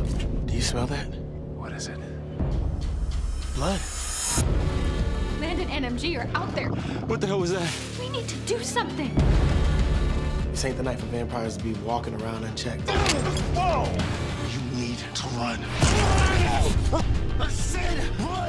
Do you smell that? What is it? Blood. Landon and MG are out there. What the hell was that? We need to do something. This ain't the night for vampires to be walking around unchecked. Whoa! You need to run. I said run!